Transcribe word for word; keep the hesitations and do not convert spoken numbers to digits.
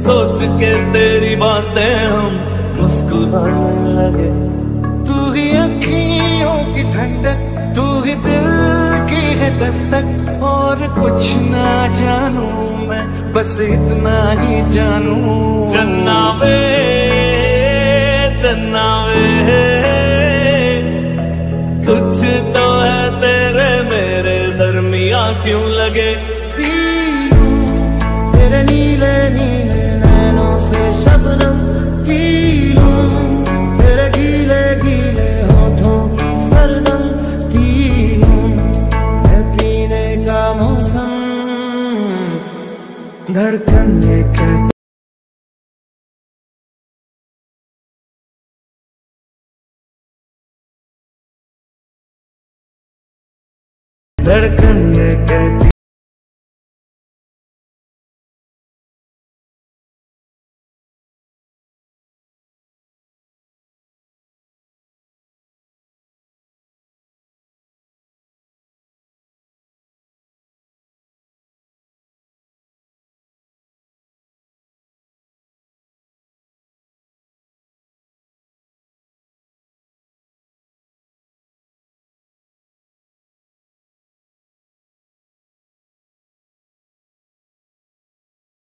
सोच के तेरी बातें हम मुस्कुराने लगे। तू ही अखियों की ठंडक, तू ही दिल की है दस्तक, और कुछ ना जानू मैं, बस इतना ही जानू। चन्ना वे चन्ना वे, कुछ तो है तेरे मेरे दरमिया क्यों लगे। तेरे नीले नीले नैनों से शबनम पी लूं, तेरे गीले गीले होठों की सरदम पी लूं, है पीने का मौसम। धड़कन ये कहती धड़कन ये कहती